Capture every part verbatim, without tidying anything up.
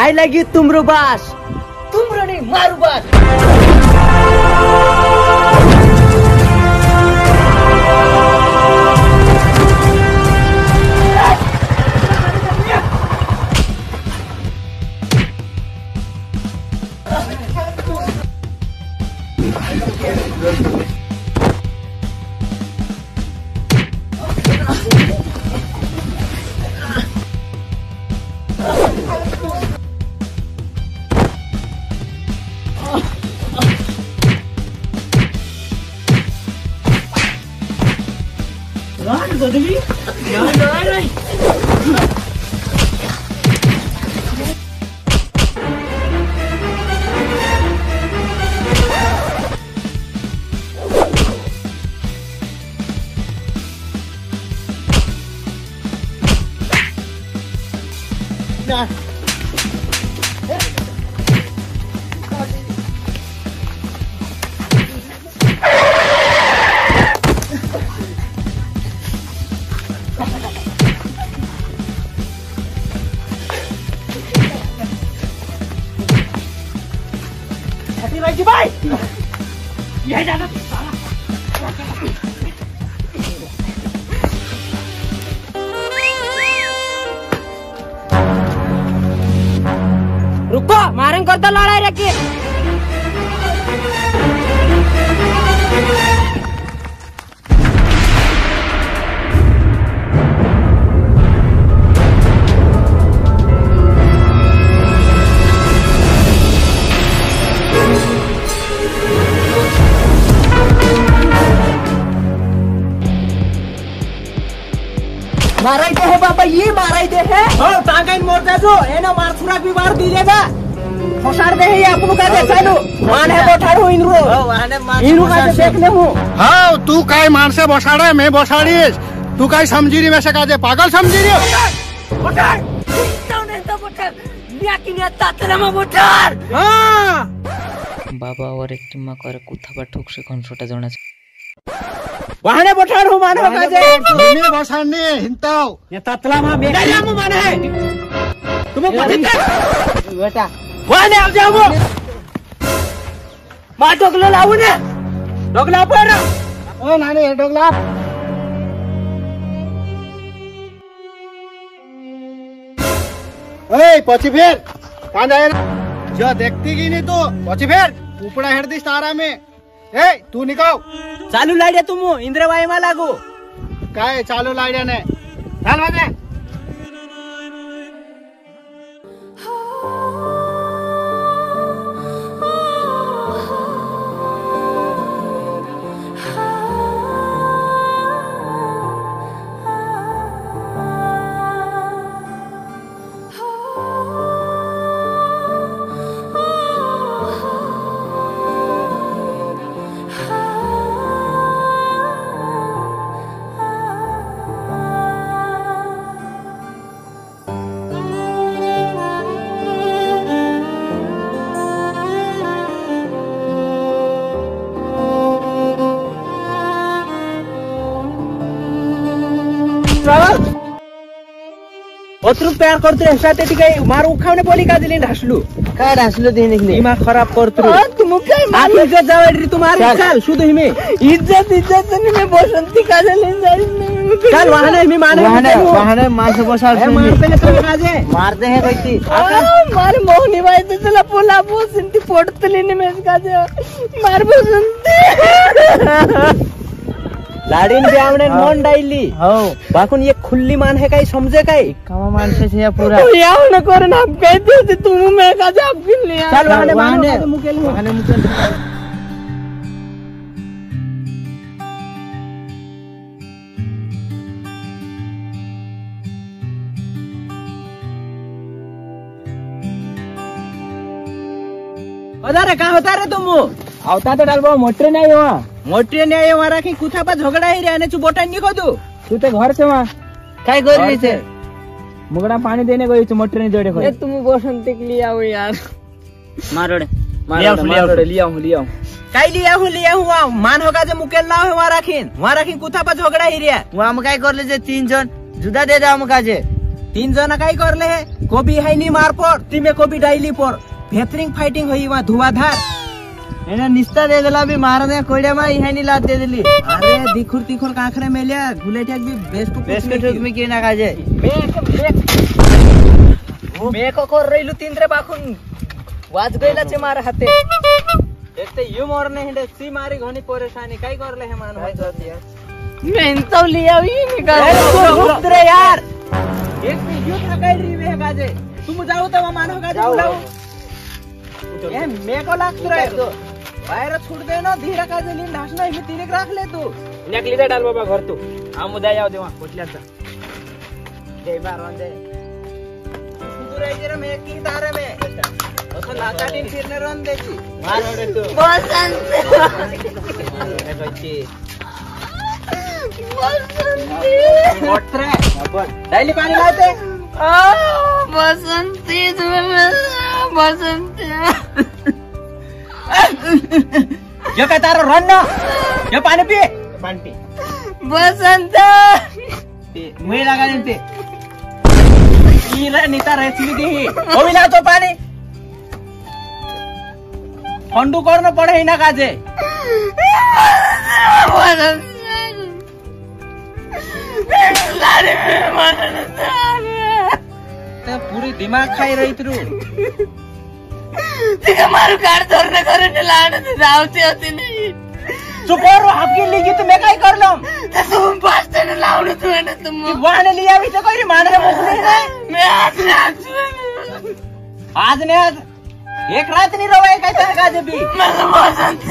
काय लगी तुमरो बास तुमरो नहीं मारू बास। भाई यह जाना रुको मारेंगे कर तो लड़ाई रखिए। माराई दे है बाबा ये माराई दे है हो तांगाइन मोरते जो एनो मार सुराक भी मार दी लेगा फसार दे है ये आपको का दे चालू मान है बोठाड़ू इनरो हो वाने मान इनरो का देखने हूं हां तू काय मान से बसाड़े मैं बसाड़ीस तू काय समझी री में से का दे पागल समझी री बोठाड़ तो नहीं तो बोठाड़ मिया की ने तातरा में बोठाड़ हां बाबा और एक टीम में करे कुथा पर ठोक से कौन छोटा जोना वाहने बोठाड़ हूं मानो का जे तुम्हें बसाड़ने हिंताओ ये तातला में मेरा मु माने है तुम्हें पता बेटा वाहने आ जाओ मा डोगला लाऊ ने डोगला पर ओ नानी डोगला ए पछि फेर कहां जाए जो देखती की नहीं तू पछि फेर ऊपड़ा हेड दी तारा में ए तू निकाल चालू लाइडिया तुम इंद्रवाई में लागू काय चालू लाइडिया ने चल बजे अत्रु प्यार करते साथे टिकै मार उखाउने बोली का दिले ढासलु का ढासलु देने के दिमाग खराब करतु तुम काय मार इज्जत जावड़ी तुम्हारी चल शुद्ध हिमे इज्जत इज्जत नहीं मैं बसंती का ले जाई चल वहाने हिमे माने वहाने वहाने मार से बसाल से मारते ने तुम काजे मारते हैं कोई मार मोहनी भाई तो चला पोला बसंती पड़तली ने मैं काजे मार बसंती लाडीन ब्यावने मन डाइली हो बाकुन ये खुल्ली मान है काई समझे काई कामा मान से छे पूरा याव न करे ना कहते थे तुम मैं का जब गिन लिया चल वहाने वहाने मुकेल वहाने मुकेल अरे कहां होता रे तुम आवता तो डालबो मोटरे नहीं हो मोटरे नहीं हो मारा की कुथा पर झगड़ा ही रहने छु बोटा नहीं खोदू तू तो घर से वहां काय करली से मुगड़ा पानी देने गई छु मोटरे नहीं जोड़े खोदे तुम बसंती के लिए आओ यार मारोड़े मारोड़े मारोड़े लिया हूं लिया हूं काय लिया हूं लिया हूं मान होगा जे मुकेल ना हो मारा खिन मारा खिन कुथा पर झगड़ा ही रिया वहां हम काय करले जे तीन जन जुदा दे दा हम का जे तीन जना काय करले है कोबी है नी मार पर टीमे कोबी डाइली पर भेतरिंग फाइटिंग होई वहाँ धुआधार एना निस्ता दे देला भी मारने कोड़े में ही नहीं लात दे देली अरे दिखुर तिखुर काखरे में लिया गुलेटिया भी बेस्ट बेस्ट के ठुक में के ना काजे मैं को कर रही लू तीन रे बाखुन वाज गईला चे मार हाते एक ते यू मोर ने हिंडे सी मारी घनी परेशानी काय करले है मान भाई दिया मैं तो लिया ही निकाल रुक रे यार एक भी यू था काई री में काजे तुम जाओ तो मानो काजे बुलाओ ए मैं को लाग रे तो बाहर छोड़ दे ना धीरे काजे लिन ढासना ही तीन राख ले तू नकली दे डाल बाबा घर तू आ मुदा जाओ देवा कोटल्याचा दे बार वंदे तू रे जरा मैं की तारे में असं लाचाटीन फिरने रन देची मार रे तू बसंत ए बच्ची डायली पानी लाते बसंती तुम्हें बसंती यो काय तारो रन ना यो पानी पी पानी पी बसंत मुझे लगा देते नीरा नीता रेसिपी दी वो भी ला तो पानी फंडू करना पड़े ही ना काजे तो पूरी दिमाग खाई रही थी मारू कार धरने करे लाने से जावती होती नहीं चुप करो आपकी लिखी तो मैं काय कर लूं तुम पास तेरे लाउने तू है ना तुम वहाँ ने लिया भी तो कोई मान रहे मुझे मैं आज आज आज ने आज एक रात नहीं रहा कैसे काजे भी मैं तो बसंती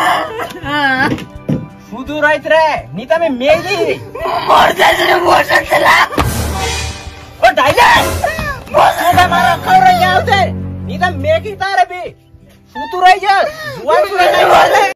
सुधु रात रे नीता में मेगी मोर जैसे बसंत ला ओ डाइले बसंत मारा खा रहे हैं उसे नीता मेगी तारे भी सुधु रात जा जुआन सुना नहीं बोले